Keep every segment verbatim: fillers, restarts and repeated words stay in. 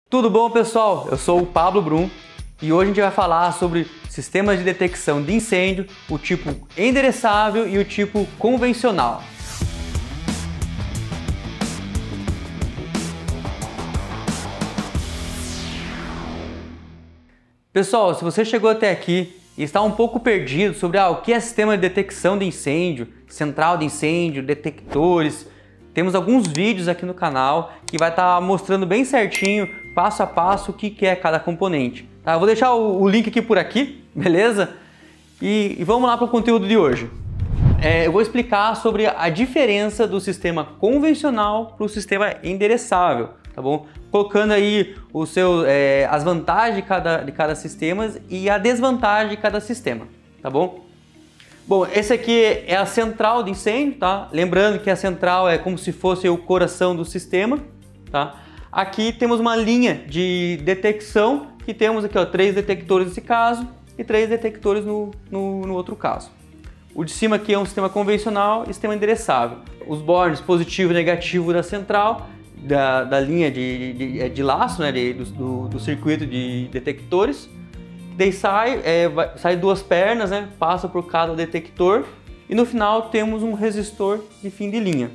Tudo bom, pessoal? Eu sou o Pablo Brum e hoje a gente vai falar sobre sistemas de detecção de incêndio, o tipo endereçável e o tipo convencional. Pessoal, se você chegou até aqui e está um pouco perdido sobre ah, o que é sistema de detecção de incêndio, central de incêndio, detectores, temos alguns vídeos aqui no canal que vai estar mostrando bem certinho, passo a passo, o que é cada componente. Tá? Eu vou deixar o, o link aqui por aqui, beleza? E, e vamos lá para o conteúdo de hoje. É, eu vou explicar sobre a diferença do sistema convencional para o sistema endereçável, tá bom? Colocando aí o seu, é, as vantagens de cada, de cada sistema e a desvantagem de cada sistema, tá bom? Bom, esse aqui é a central de incêndio, tá? Lembrando que a central é como se fosse o coração do sistema, tá? Aqui temos uma linha de detecção, que temos aqui ó, três detectores nesse caso e três detectores no, no, no outro caso. O de cima aqui é um sistema convencional e sistema endereçável. Os bornes positivo e negativo da central, da, da linha de, de, de laço, né, de, do, do circuito de detectores. Daí sai, é, vai, sai duas pernas, né, passa por cada detector e no final temos um resistor de fim de linha.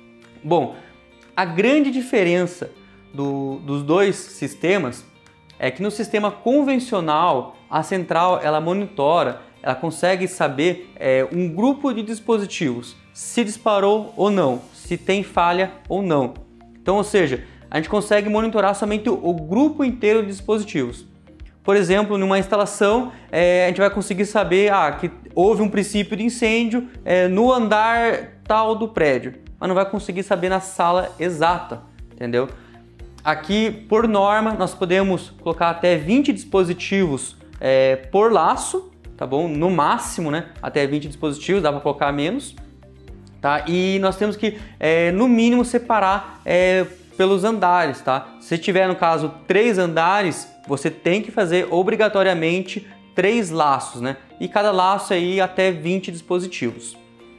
Bom, a grande diferença do, dos dois sistemas é que no sistema convencional a central ela monitora, ela consegue saber é, um grupo de dispositivos, se disparou ou não, se tem falha ou não. Então, ou seja, a gente consegue monitorar somente o, o grupo inteiro de dispositivos. Por exemplo, numa instalação, é, a gente vai conseguir saber ah, que houve um princípio de incêndio é, no andar tal do prédio, mas não vai conseguir saber na sala exata, entendeu? Aqui, por norma, nós podemos colocar até vinte dispositivos é, por laço, tá bom? No máximo, né? Até vinte dispositivos, dá para colocar menos, tá? E nós temos que, é, no mínimo, separar é, pelos andares, tá? Se tiver, no caso, três andares, você tem que fazer obrigatoriamente três laços, né? E cada laço aí até vinte dispositivos.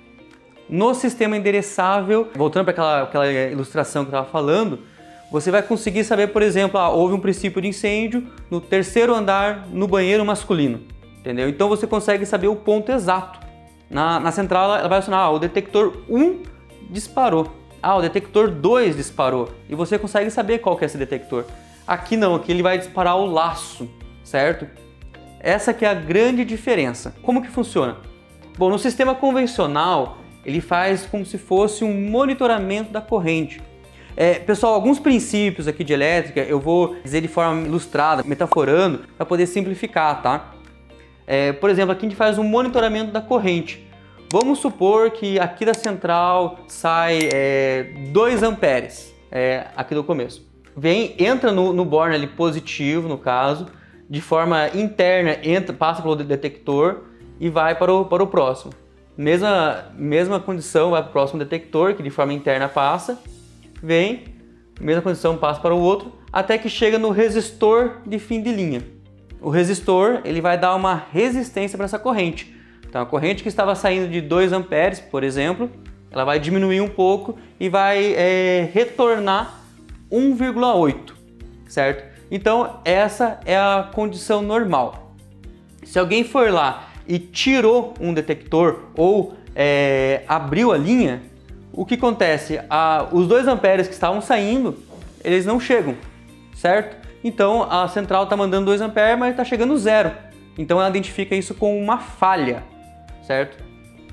No sistema endereçável, voltando para aquela, aquela ilustração que eu estava falando, você vai conseguir saber, por exemplo, ah, houve um princípio de incêndio no terceiro andar no banheiro masculino, entendeu? Então você consegue saber o ponto exato. Na, na central ela vai acionar, ah, o detector um disparou, ah, o detector dois disparou, e você consegue saber qual que é esse detector. Aqui não, aqui ele vai disparar o laço, certo? Essa que é a grande diferença. Como que funciona? Bom, no sistema convencional, ele faz como se fosse um monitoramento da corrente. É, pessoal, alguns princípios aqui de elétrica eu vou dizer de forma ilustrada, metaforando, para poder simplificar, tá? É, por exemplo, aqui a gente faz um monitoramento da corrente. Vamos supor que aqui da central sai é, dois amperes, é, aqui do começo. Vem, entra no, no borne ali positivo, no caso, de forma interna, entra, passa pelo detector e vai para o, para o próximo. Mesma, mesma condição, vai para o próximo detector, que de forma interna passa, vem, mesma condição, passa para o outro, até que chega no resistor de fim de linha. O resistor, ele vai dar uma resistência para essa corrente. Então, a corrente que estava saindo de dois amperes, por exemplo, ela vai diminuir um pouco e vai é, retornar um vírgula oito, certo? Então essa é a condição normal. Se alguém for lá e tirou um detector ou é, abriu a linha, o que acontece? Ah, os dois amperes que estavam saindo, eles não chegam, certo? Então a central está mandando dois amperes, mas está chegando zero. Então ela identifica isso como uma falha, certo?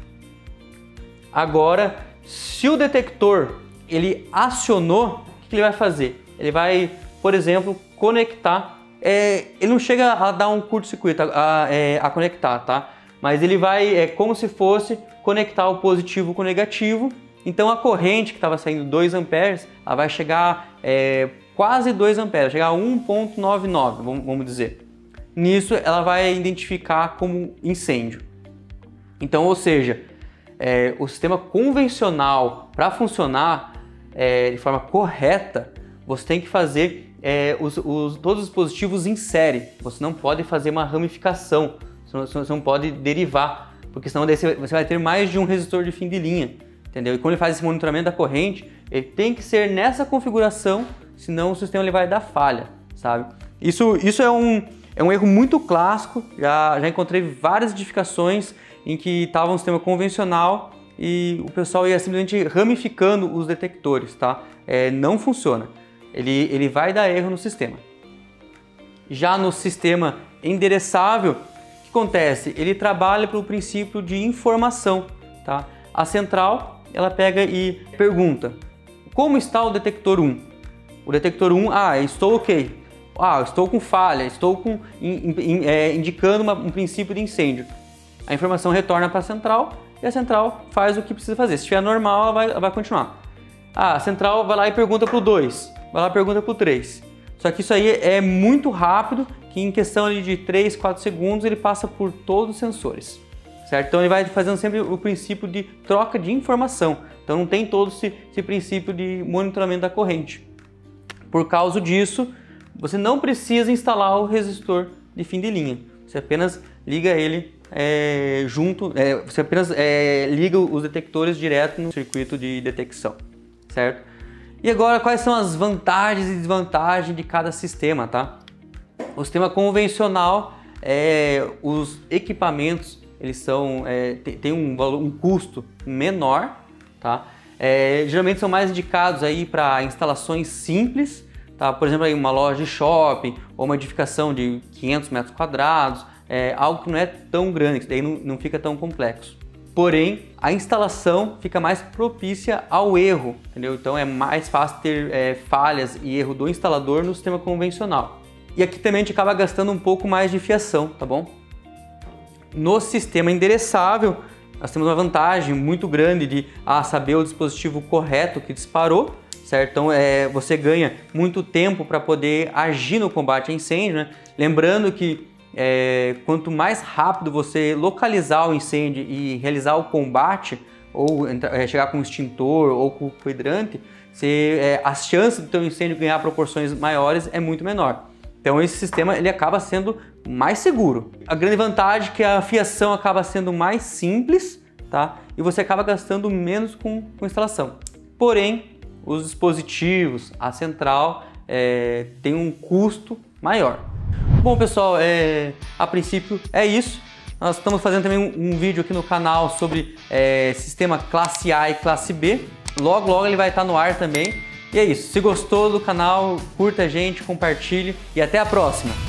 Agora, se o detector ele acionou, o que ele vai fazer? Ele vai, por exemplo, conectar. É, ele não chega a dar um curto-circuito, a, a, é, a conectar, tá? Mas ele vai, é como se fosse conectar o positivo com o negativo. Então a corrente que estava saindo dois amperes, ela vai chegar é, quase dois amperes, chegar a um vírgula noventa e nove, vamos, vamos dizer. Nisso ela vai identificar como incêndio. Então, ou seja, é, o sistema convencional, para funcionar é, de forma correta, você tem que fazer é, os, os, todos os dispositivos em série. Você não pode fazer uma ramificação, você não, você não pode derivar, porque senão daí você vai ter mais de um resistor de fim de linha, entendeu? E quando ele faz esse monitoramento da corrente, ele tem que ser nessa configuração, senão o sistema ele vai dar falha, sabe? Isso, isso é, um, é um erro muito clássico, já, já encontrei várias edificações em que estava um sistema convencional e o pessoal ia simplesmente ramificando os detectores, tá? É, não funciona, ele, ele vai dar erro no sistema. Já no sistema endereçável, o que acontece? Ele trabalha pelo princípio de informação, tá? A central, ela pega e pergunta, como está o detector um? O detector um, ah, estou ok. Ah, estou com falha, estou com, in, in, é, indicando uma, um princípio de incêndio. A informação retorna para a central e a central faz o que precisa fazer. Se estiver normal, ela vai, ela vai continuar. Ah, a central vai lá e pergunta para o dois, vai lá e pergunta para o três. Só que isso aí é muito rápido, que em questão de três, quatro segundos ele passa por todos os sensores, certo? Então ele vai fazendo sempre o princípio de troca de informação. Então não tem todo esse, esse princípio de monitoramento da corrente. Por causa disso, você não precisa instalar o resistor de fim de linha. Você apenas liga ele é, junto, é, você apenas é, liga os detectores direto no circuito de detecção, certo? E agora, quais são as vantagens e desvantagens de cada sistema, tá? O sistema convencional, é, os equipamentos, eles são, é, tem um, valor, um custo menor, tá? É, geralmente são mais indicados aí para instalações simples, tá? Por exemplo, aí uma loja de shopping ou uma edificação de quinhentos metros quadrados, é, algo que não é tão grande, que daí não, não fica tão complexo. Porém, a instalação fica mais propícia ao erro, entendeu? Então é mais fácil ter é, falhas e erro do instalador no sistema convencional. E aqui também a gente acaba gastando um pouco mais de fiação, tá bom? No sistema endereçável, nós temos uma vantagem muito grande de ah, saber o dispositivo correto que disparou, certo? Então é, você ganha muito tempo para poder agir no combate a incêndio, né? Lembrando que É, quanto mais rápido você localizar o incêndio e realizar o combate, ou é, chegar com um extintor ou com o hidrante, você, é, as chances do teu incêndio ganhar proporções maiores é muito menor. Então esse sistema ele acaba sendo mais seguro. A grande vantagem é que a fiação acaba sendo mais simples, tá? E você acaba gastando menos com, com instalação. Porém, os dispositivos, a central, é, tem um custo maior. Bom pessoal, é, a princípio é isso. Nós estamos fazendo também um, um vídeo aqui no canal sobre é, sistema classe A e classe B. Logo, logo ele vai estar no ar também. E é isso. Se gostou do canal, curta a gente, compartilhe e até a próxima.